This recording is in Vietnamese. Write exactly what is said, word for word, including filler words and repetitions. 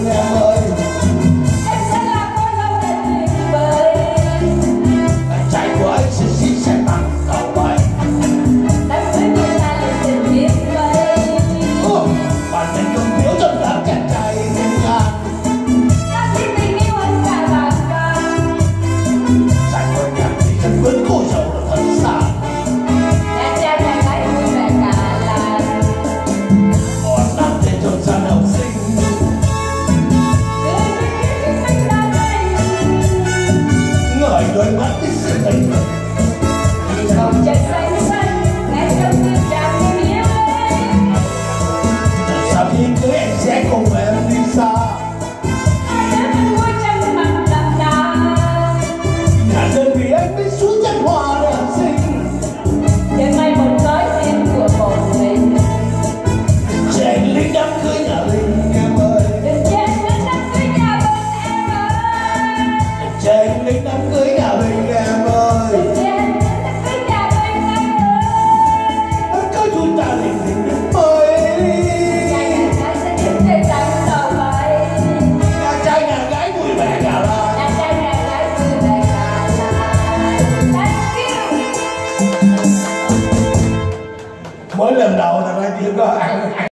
em ơi. Em sẽ là cô dâu đẹp tuyệt vời. Anh trai của anh sẽ xin sẽ bằng cầu vậy. Đám cưới của ta là tình biết vây. Bạn tình không thiếu trong đám chàng trai thiên ngàn. Ta xin tình yêu hơn cả vàng vàng. Giải ngôi nhạc thì thân với cô dâu là thật xa. Nhà trai nhà gái vui vẻ cả làng. Còn năm tên trộn gian học sinh. Cười với những sinh ra đây. Ngời đôi mắt đi sự tình. Nhìn bầu trời xanh xanh, nghe trong tiếng chàng tình yêu ấy. Sau khi cưới anh sẽ cùng em đi xa. Hai đứa thân vui chân mặt đậm đà. Nhà đơn vì anh biết xuống chân hoa đẹp xinh. Đêm nay một tối riêng của một mình. Chàng lính đám cưới nhà Linh em ơi. Đừng chết đến đám cưới nhà bên em ơi. Chàng lính đám cưới nhà Linh em ơi. Đừng chết đến đám cưới nhà bên em ơi. Đám cưới chúng ta linh linh đến ơi. Nhà nhà gái sẽ đứng trên trắng đầu bay. Nhà trai nhà gái vui vẻ cả là. Nhà trai nhà gái vui vẻ cả làng. Thank you. Mới lần đầu thằng này chỉ có ăn